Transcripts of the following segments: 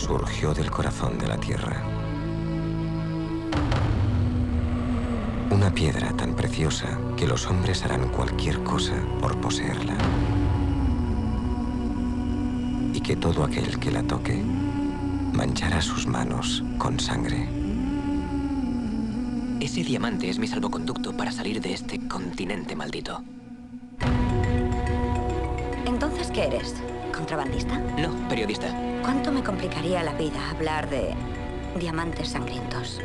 surgió del corazón de la Tierra. Una piedra tan preciosa que los hombres harán cualquier cosa por poseerla. Y que todo aquel que la toque manchará sus manos con sangre. Ese diamante es mi salvoconducto para salir de este continente maldito. ¿Entonces qué eres? ¿Contrabandista? No, periodista. ¿Cuánto me complicaría la vida hablar de diamantes sangrientos?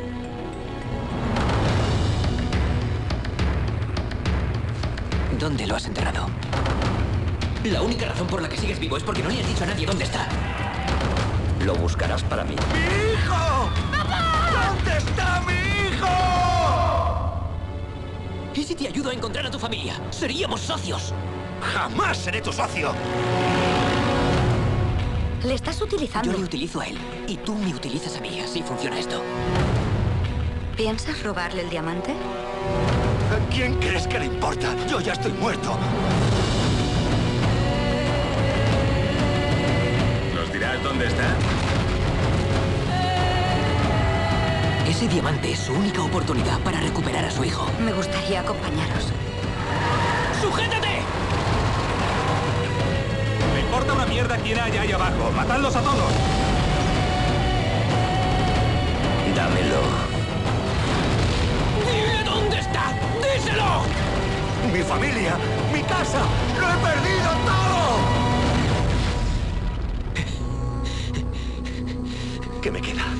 ¿Dónde lo has enterrado? La única razón por la que sigues vivo es porque no le has dicho a nadie dónde está. Lo buscarás para mí. ¡Mi hijo! ¡Papá! ¿Dónde está mi hijo? ¿Y si te ayudo a encontrar a tu familia? ¡Seríamos socios! ¡Jamás seré tu socio! Le estás utilizando. Yo le utilizo a él y tú me utilizas a mí. Así funciona esto. ¿Piensas robarle el diamante? ¿A quién crees que le importa? Yo ya estoy muerto. ¿Nos dirás dónde está? Ese diamante es su única oportunidad para recuperar a su hijo. Me gustaría acompañaros. ¡Sujétate! Me importa una mierda quién haya ahí abajo. ¡Matadlos a todos! Dámelo. ¡Dile dónde está! ¡Díselo! ¡Mi familia! ¡Mi casa! ¡Lo he perdido todo! ¿Qué me queda?